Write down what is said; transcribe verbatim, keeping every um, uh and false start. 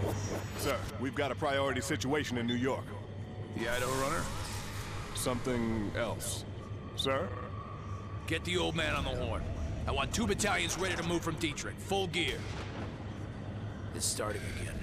Sir, we've got a priority situation in New York. The Idaho runner? Something else. Sir? Get the old man on the horn. I want two battalions ready to move from Dietrich. Full gear. It's starting again.